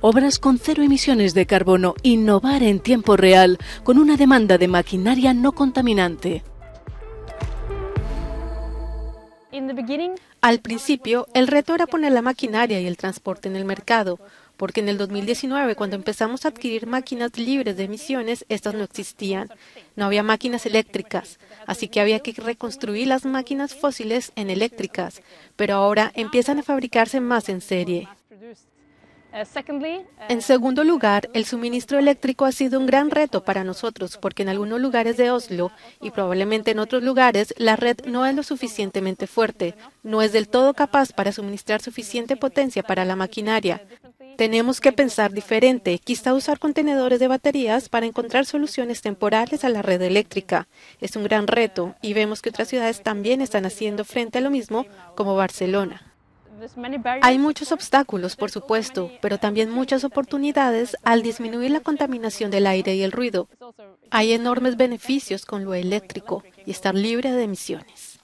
Obras con cero emisiones de carbono, innovar en tiempo real, con una demanda de maquinaria no contaminante. Al principio, el reto era poner la maquinaria y el transporte en el mercado, porque en el 2019, cuando empezamos a adquirir máquinas libres de emisiones, estas no existían. No había máquinas eléctricas, así que había que reconstruir las máquinas fósiles en eléctricas, pero ahora empiezan a fabricarse más en serie. En segundo lugar, el suministro eléctrico ha sido un gran reto para nosotros porque en algunos lugares de Oslo y probablemente en otros lugares la red no es lo suficientemente fuerte, no es del todo capaz para suministrar suficiente potencia para la maquinaria. Tenemos que pensar diferente, quizá usar contenedores de baterías para encontrar soluciones temporales a la red eléctrica. Es un gran reto y vemos que otras ciudades también están haciendo frente a lo mismo, como Barcelona. Hay muchos obstáculos, por supuesto, pero también muchas oportunidades al disminuir la contaminación del aire y el ruido. Hay enormes beneficios con lo eléctrico y estar libre de emisiones.